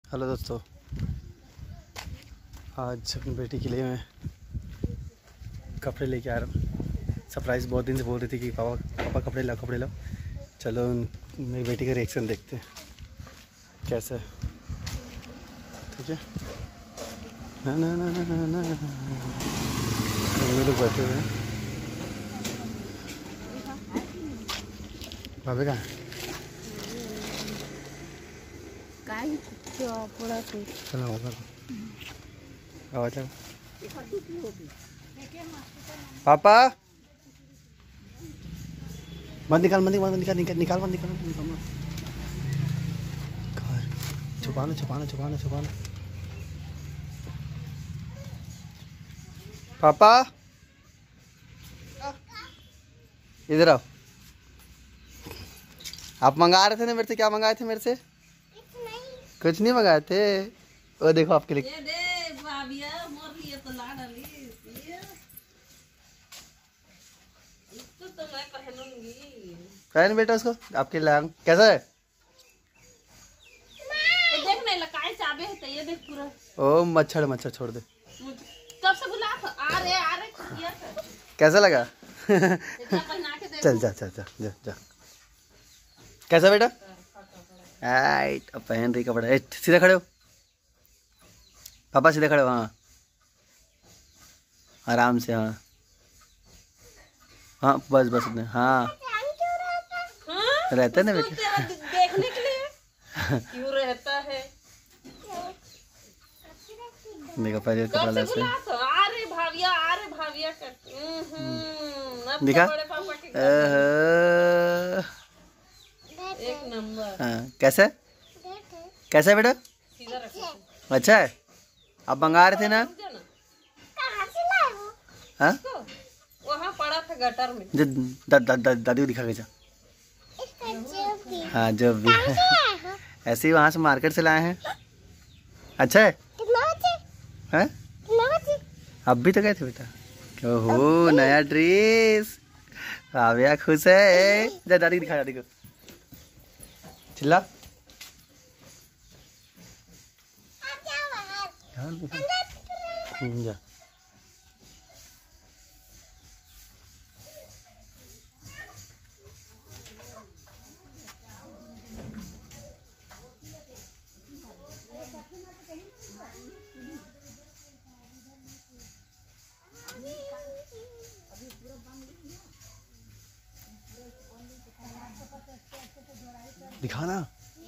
Hello दोस्तों, आज अपनी बेटी के लिए मैं कपड़े लेके आ रहा हूँ। सरप्राइज़ बहुत दिन से बोल रही थी कि पापा पापा कपड़े लाओ कपड़े लाओ। चलो मेरी बेटी का रिएक्शन देखते हैं कैसा है। ठीक है ना ना ना ना ना ना हम लोग बैठे हुए हैं। भाभी कहाँ है? चलो होगा आवाज आओ। पापा मत निकाल मत निकाल निकाल निकाल निकाल मत निकाल निकाल छुपाना छुपाना छुपाना छुपाना। पापा इधर आओ। आप मंगा रहे थे ना मेरे से? क्या मंगाए थे मेरे से? कुछ नहीं मंगाए थे। वो देखो आपके लिए पहन बेटा उसको, आपके लिए कैसा है? देख नहीं लकाई चाबे है तो ये देख पूरा। ओ मच्छर मच्छर छोड़ दे। कब से बुला आ रहे कैसा लगा? पहना के देख। चल जा जा जा जा जा। कैसा बेटा? राइट, अब पहन रही कपड़ा। सीधे खड़े हो पापा, सीधे खड़े हो। हाँ आराम से। हाँ हाँ बस बस इतने। हाँ रहता है ना बेटा देखने के लिए क्यों रहता है। देखो पहले कपड़ा ले से अरे भाविया करते दिखा। एक नंबर। हाँ कैसा है? कैसा है बेटा? अच्छा है। आप मंगा रहे थे ना? हाँ वहाँ पड़ा था गटर में। दादी को दिखा के जा। हाँ जो भी है ऐसे ही वहाँ से मार्केट से लाए हैं। अच्छा है? हैं? अब भी तो गए थे बेटा। ओहो नया ड्रेस। भाविया खुश है। जा दादी को दिखा, दादी को चिल्ला। जा दिखाना।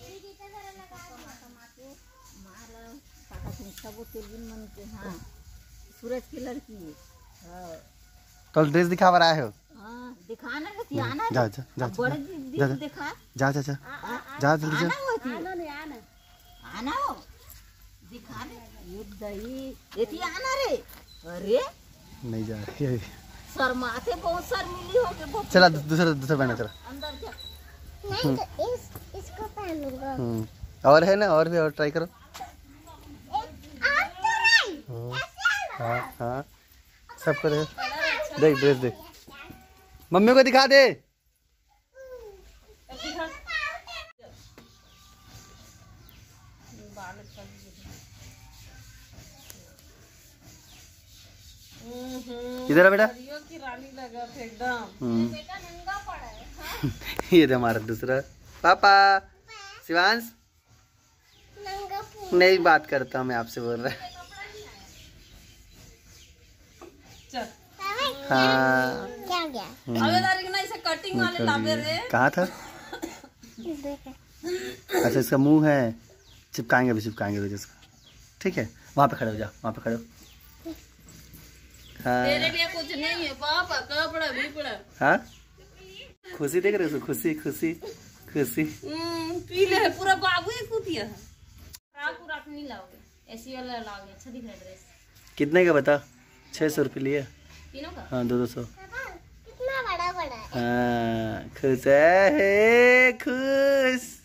सूरज की लड़की तो ड्रेस दिखा रहा है। दिखाना है। जा जा जा जा दिखा जा जा जा जा जल्दी जा। आना हो दिखाने ये दही आना रे। अरे नहीं जा रही। शर्माते बहुत शर्मिली हो गए। चला दूसरा पहना चला। अंदर क्या नहीं तो इसको पहनूंगा। और है ना, और भी और ट्राई करो। हाँ हाँ सब करे। देख ड्रेस देख, मम्मी को दिखा दे। इधर आ बेटा। की रानी लगा थे एकदम। ये तो हमारा दूसरा पापा शिवांश। नहीं बात करता हूँ मैं, आपसे बोल रहा है। हाँ क्या गया? अबे तारीख ना इसे कटिंग वाले लावे रे। कहाँ था? अच्छा इसका मुंह है, चिपकाएंगे भी इसका। ठीक है वहाँ पे खड़े हो, जा वहाँ पे खड़े हो। हाँ तेरे लिए कुछ नहीं है पापा, कपड़ा भी पड़ा। हाँ खुशी देख रहे हो? खुशी खुशी खुशी पीले है पूरा बाबू ही कुतिया है। रात नहीं लाओगे, ऐसी वाला लाओगे। अच्छा दिख रहा है ड्रेस। कितने का बता? 600 रुपये लिए तीनों का। हाँ 200। कितना बड़ा है। हाँ खुश है खुश।